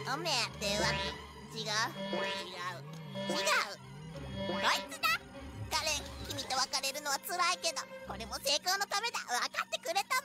お目当ては違うこいつだ。カレン、君と別れるのは辛いけどこれも成功のためだ。分かってくれた